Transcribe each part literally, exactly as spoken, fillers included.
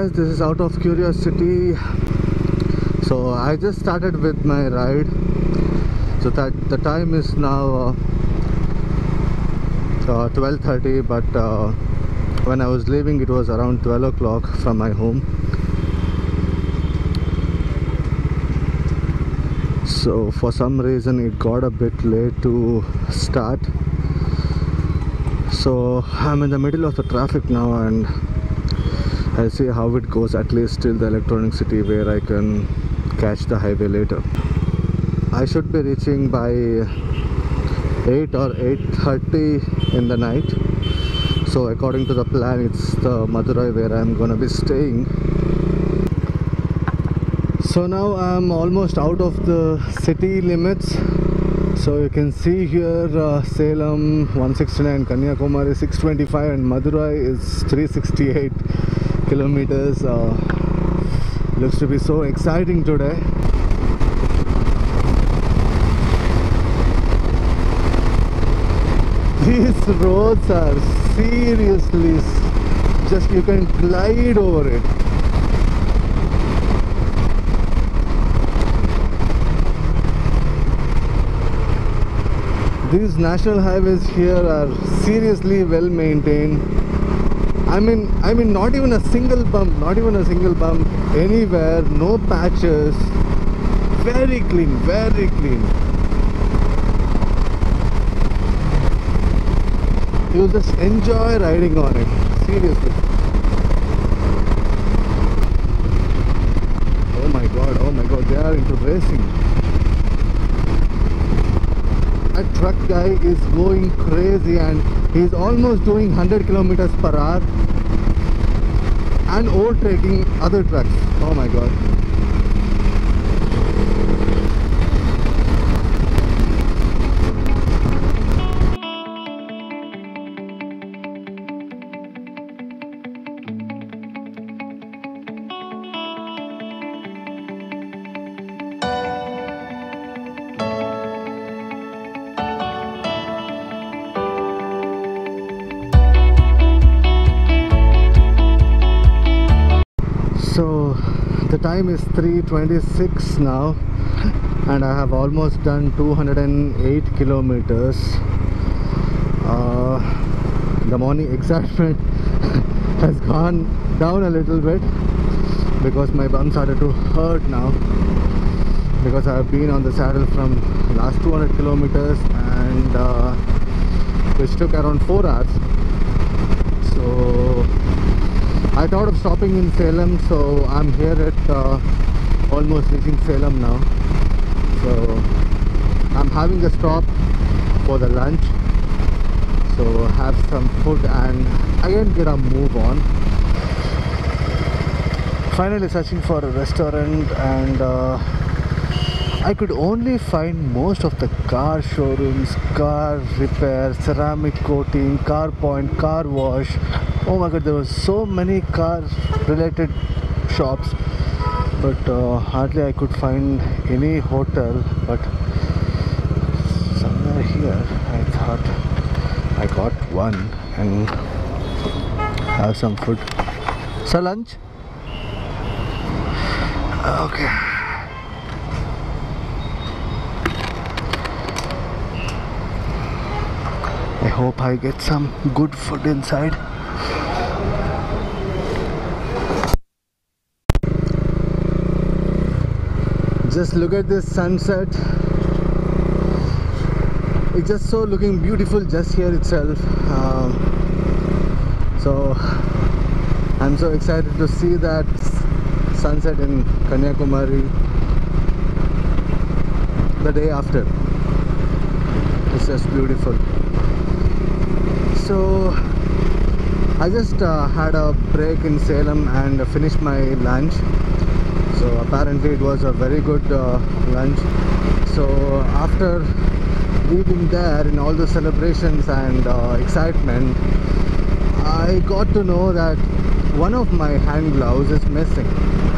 guys, this is Out of Curiosity. So I just started with my ride. So that the time is now uh, uh, twelve thirty, but uh, when I was leaving it was around twelve o'clock from my home. So for some reason it got a bit late to start. So I'm in the middle of the traffic now, and I'll see how it goes, at least till the Electronic City, where I can catch the highway later. I should be reaching by eight or eight thirty in the night. So according to the plan, it's the Madurai where I'm gonna be staying. So now I'm almost out of the city limits. So you can see here uh, Salem one sixty-nine, Kanyakumari six twenty-five, and Madurai is three sixty-eight kilometers. Uh, looks to be so exciting today. These roads are seriously just, you can glide over it. These national highways here are seriously well maintained. I mean, I mean, not even a single bump, not even a single bump anywhere, no patches. Very clean, very clean. You'll just enjoy riding on it, seriously. Oh my god, oh my god, they are into racing. That truck guy is going crazy, and he's almost doing one hundred kilometers per hour and overtaking other trucks. Oh my god. So the time is three twenty-six now, and I have almost done two hundred eight kilometers. Uh, the morning excitement has gone down a little bit because my bum started to hurt now, because I have been on the saddle from last two hundred kilometers, and uh, which took around four hours. So I thought of stopping in Salem, so I'm here at uh, almost reaching Salem now. So I'm having a stop for the lunch, so have some food and again get a move on. Finally searching for a restaurant, and uh, I could only find most of the car showrooms, car repair, ceramic coating, car point, car wash. Oh my god, there were so many car related shops, but uh, hardly I could find any hotel. But somewhere here I thought I got one and have some food. So lunch? Okay. I hope I get some good food inside. Just look at this sunset. It's just so looking beautiful just here itself. Um, so I'm so excited to see that sunset in Kanyakumari the day after. It's just beautiful. So I just uh, had a break in Salem and finished my lunch. So apparently it was a very good uh, lunch. So after leaving there in all the celebrations and uh, excitement, I got to know that one of my hand gloves is missing.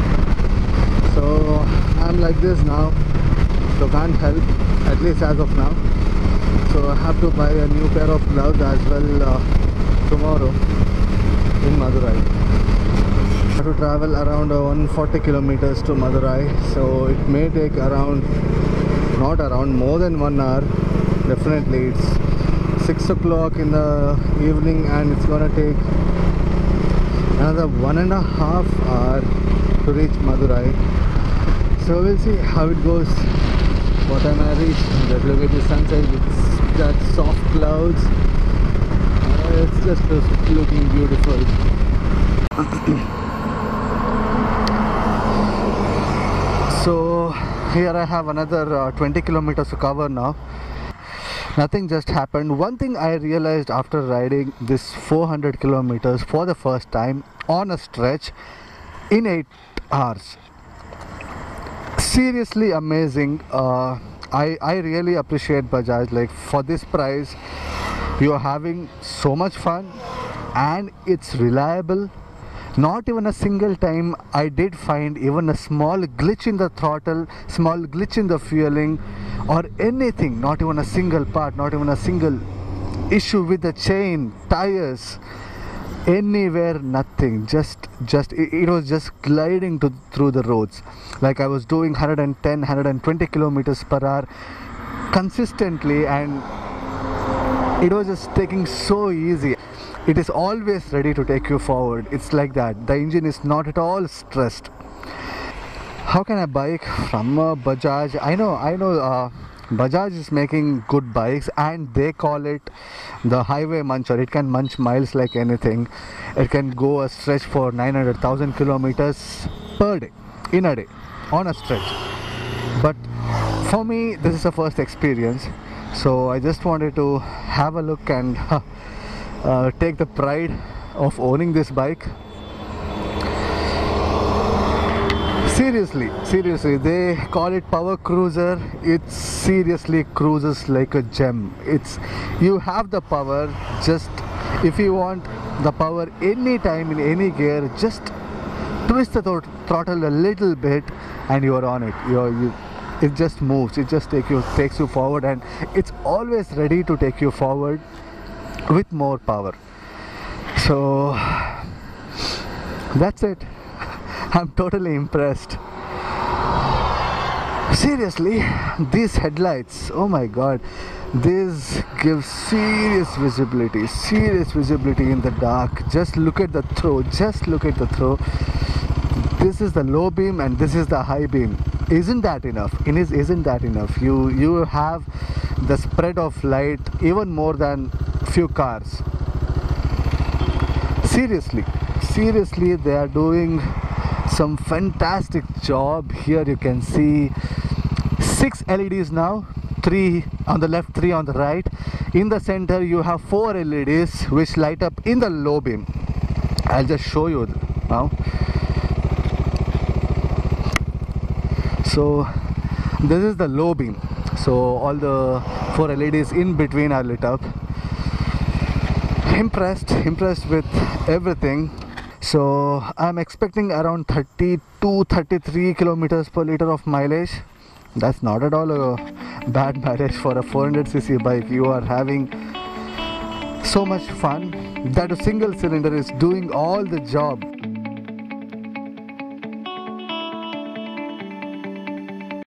So I'm like this now, so can't help, at least as of now. So I have to buy a new pair of gloves as well uh, tomorrow in Madurai. have to travel around uh, one hundred forty kilometers to Madurai, so it may take around, not around, more than one hour. Definitely, it's six o'clock in the evening and it's gonna take another one and a half hour to reach Madurai. So we'll see how it goes. What time I reach? Just look at the sunset with that soft clouds. Uh, it's just looking beautiful. So here I have another uh, twenty kilometers to cover now. Nothing just happened. One thing I realized after riding this four hundred kilometers for the first time on a stretch in eight hours. Seriously amazing. uh, I, I really appreciate Bajaj. Like, for this price you are having so much fun and it's reliable. Not even a single time I did find even a small glitch in the throttle, small glitch in the fueling or anything. Not even a single part, not even a single issue with the chain, tires, anywhere, nothing. Just just it, it was just gliding to, through the roads. Like I was doing one hundred ten, one hundred twenty kilometers per hour consistently, and it was just taking so easy. It is always ready to take you forward. It's like that. The engine is not at all stressed. How can a bike from a Bajaj? I know, I know. Uh, Bajaj is making good bikes, and they call it the highway muncher. It can munch miles like anything. It can go a stretch for nine hundred thousand kilometers per day, in a day, on a stretch. But for me, this is the first experience, so I just wanted to have a look and uh, take the pride of owning this bike. Seriously, seriously, they call it power cruiser. It seriously cruises like a gem. It's, you have the power. Just if you want the power anytime in any gear, just twist the th throttle a little bit and you are on it. You're, you, it just moves. It just take you takes you forward, and it's always ready to take you forward with more power. So that's it. I'm totally impressed. Seriously, these headlights, oh my god, this gives serious visibility, serious visibility in the dark. Just look at the throw, just look at the throw. This is the low beam and this is the high beam. Isn't that enough? It is, isn't that enough? You, you have the spread of light even more than few cars. Seriously, seriously, they are doing some fantastic job. Here you can see six L E Ds now, three on the left, three on the right. In the center you have four L E Ds which light up in the low beam. I'll just show you now. So this is the low beam, so all the four L E Ds in between are lit up. Impressed, impressed with everything. So I'm expecting around thirty-two, thirty-three kilometers per liter of mileage. That's not at all a bad mileage for a four hundred c c bike. You are having so much fun that a single cylinder is doing all the job.